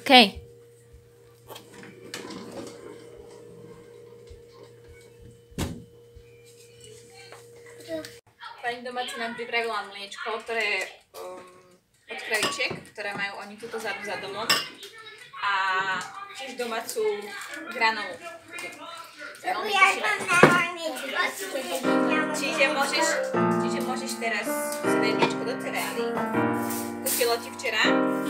OK. Pani domáci nám pripravila mliečko, ktoré je od kravičiek, ktoré majú oni tuto vzadu za domom. A tiež domácu granovu. Čiže môžeš teraz si dať mliečko do cereály. Kúpilo ti včera?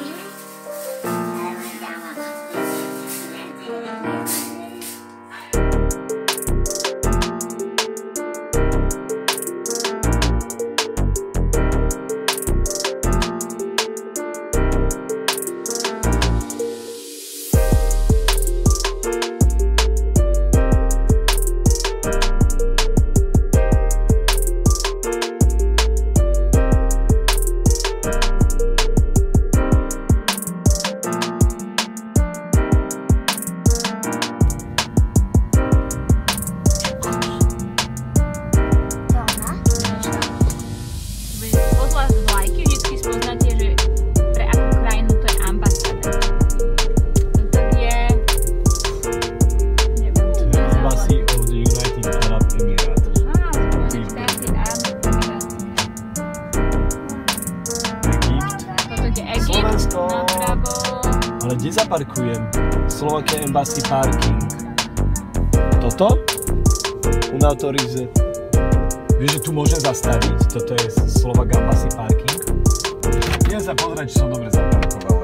Ale kde zaparkujem? Slovakia Embassy Parking. Toto? Unautorize. Vieš, že tu môžem zastaviť? Toto je Slovakia Embassy Parking. Idem sa pozrieť, či som dobre zaparkoval.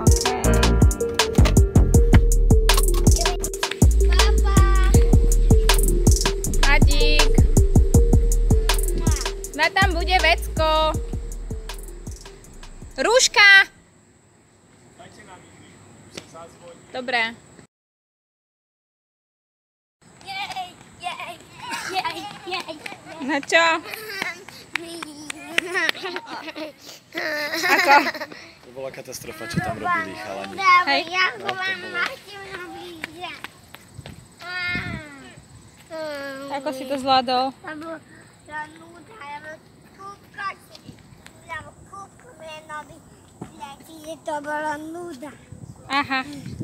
Papa! Adík! Na tam bude vecko. Rúška! Dobre. Na čo? Ako? To bola katastrofa, čo tam robili chalani. Hej? Ako si to zvládol? To bola nuda. Aha.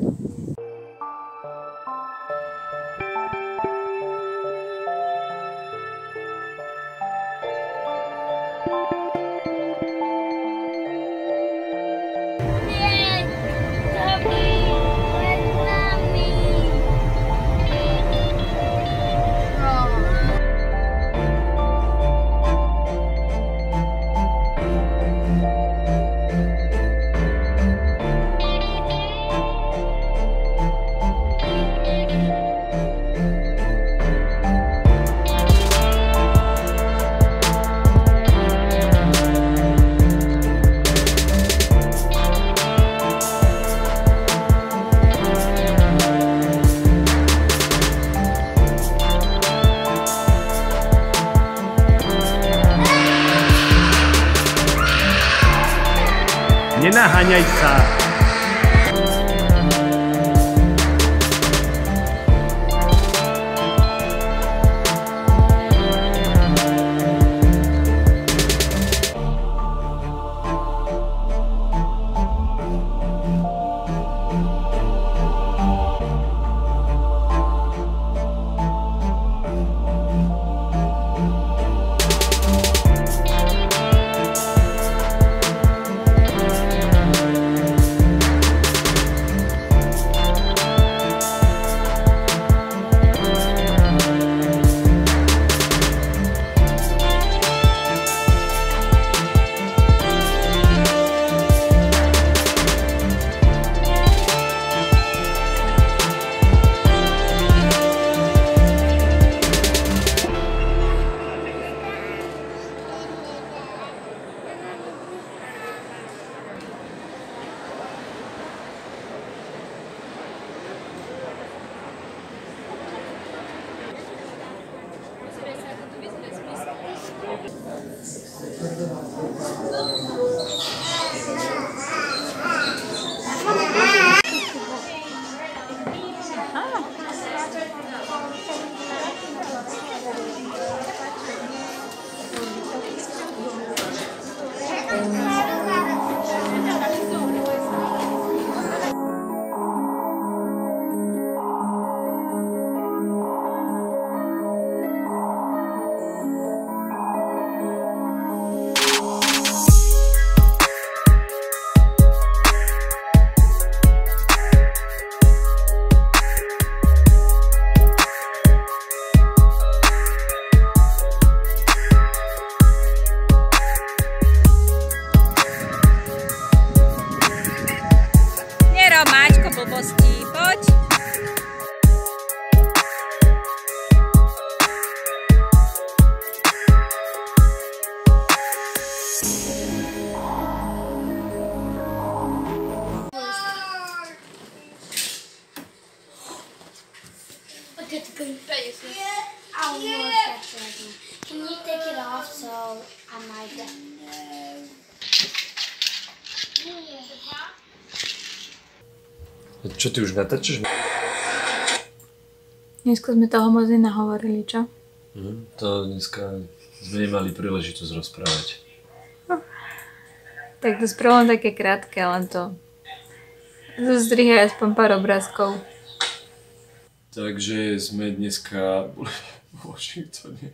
Nenaháňaj sa. Čo ty už natáčaš? Dneska sme toho moc nenahovorili, čo? To dneska sme nemali príležitosť rozprávať. Tak to spravím také krátke, len to zostrihaj aspoň pár obrázkov. Takže sme dneska boli v Washingtone.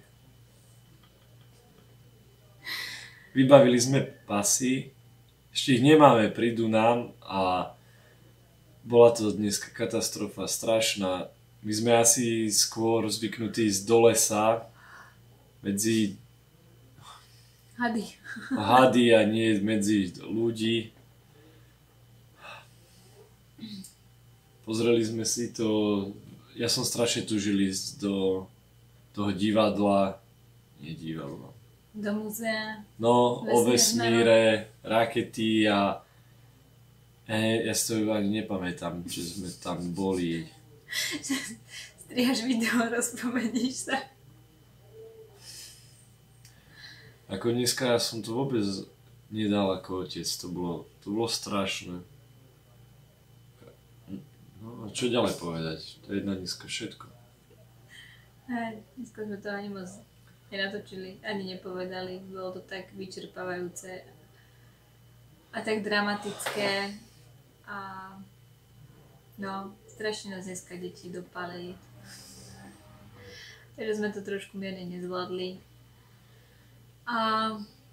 Vybavili sme pasy, ešte ich nemáme, prídu nám a bola to dneska katastrofa strašná. My sme asi skôr zvyknutí ísť do lesa medzi hady a nie medzi ľudí. Pozreli sme si to, ja som strašne tužil ísť do toho divadla, nie divadla. Do muzea. No, o vesmíre, rakety a ja si to ani nepamätám, že sme tam boli. Strihaš video, rozpomeníš sa. Ako dneska som to vôbec nedal ako otec, to bolo strašné. No a čo ďalej povedať? To je na dneska všetko. Dneska sme to ani moc nenatočili, ani nepovedali. Bolo to tak vyčerpávajúce a tak dramatické. A no, strašne nás dneska deti dopálili. Takže sme to trošku mierne nezvládli. A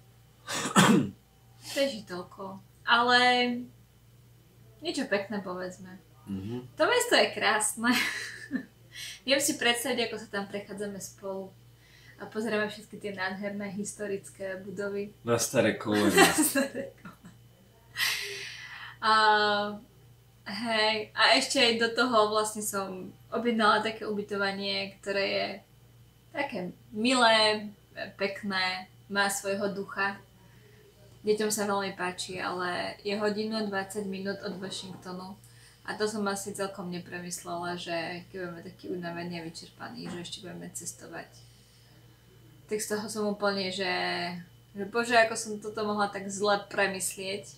teží toľko. Ale niečo pekné povedzme. To mesto je krásne. Viem si predstaviť, ako sa tam prechádzame spolu a pozeráme všetky tie nádherné historické budovy. Na staré kolena. Hej, a ešte aj do toho vlastne som objednala také ubytovanie, ktoré je také milé, pekné, má svojho ducha. Deťom sa veľmi páči, ale je 1:20 od Washingtonu. A to som asi celkom nepremyslela, že keď budeme takí unavení a vyčerpaní, že ešte budeme cestovať. Tak z toho som úplne, že bože, ako som toto mohla tak zle premyslieť.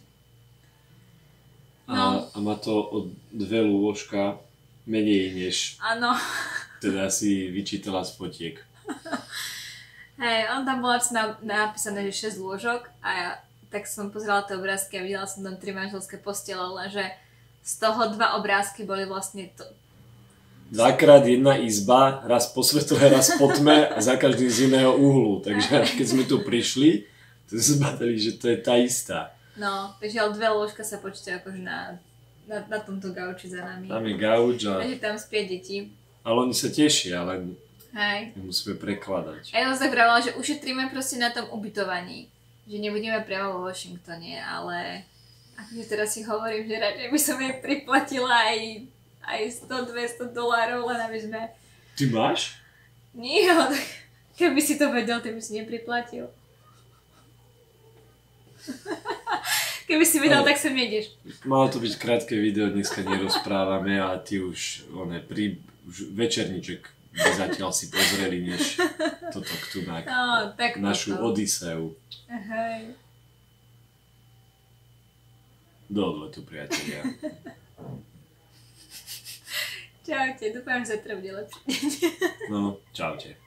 No. A má to o 2 lôžka menej, než áno. teda si vyčítala z fotiek. Hej, on tam bolo napísané, že 6 lôžok a ja tak som pozerala tie obrázky a videla som tam 3 manželské postele, lenže z toho 2 obrázky boli vlastne to. 2x jedna izba, raz po svetle, raz po tme a za každým z iného uhlu. Takže keď sme tu prišli, to sme zbadali, že to je tá istá. No, takže ale 2 lôžka sa počítajú akože na tomto gauči za nami. Tam je gauč a... Takže tam spie deti. Ale oni sa tešia, ale hej. Musíme prekladať. A ja som sa vravila, že ušetríme proste na tom ubytovaní. Že nebudeme priamo vo Washingtone, ale akože teraz si hovorím, že radšej by som jej priplatila aj $100-200, len aby sme... Ty máš? Nie, ale keby si to vedel, ty by si nepriplatil. Keby si vedel, tak sem nejdeš. Malo to byť krátke video, dneska nerozprávame a ty už, už večerníček by zatiaľ si pozreli, než toto ktunak. No, tak našu toto. Odiseu. Hej. Do odletu, priatelia. Čaute, dúfam, že zajtra bude lepšie. No, čaute.